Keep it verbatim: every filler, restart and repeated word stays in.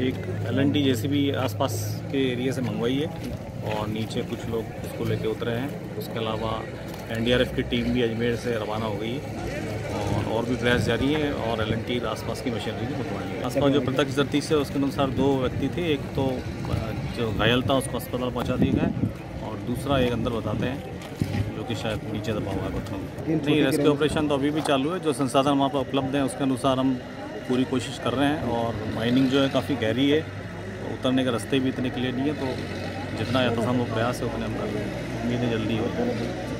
एक L N T JCB आसपास के एरिया से मंगवाई है और नीचे कुछ लोग उसको लेके उतरे हैं। उसके अलावा एन डी आर एफ की टीम भी अजमेर से रवाना हो गई है और और भी प्रयास जारी है और एल एन टी आसपास की मशीनरी भी मंगवाई है। आसपास जो प्रत्यक्षदर्शी से उसके अनुसार दो व्यक्ति थे, एक तो जो घायल था उसको अस्पताल पहुँचा दिया गया और दूसरा एक अंदर बताते हैं जो कि शायद नीचे दबा हुआ है पत्थरों में। नहीं, रेस्क्यू ऑपरेशन तो अभी भी चालू है। जो संसाधन वहाँ पर उपलब्ध हैं उसके अनुसार हम पूरी कोशिश कर रहे हैं और माइनिंग जो है काफ़ी गहरी है, उतरने के रास्ते भी इतने क्लियर नहीं है, तो जितना यथासंभव प्रयास है उतने हम कर रहे हैं। उम्मीद है जल्दी हो।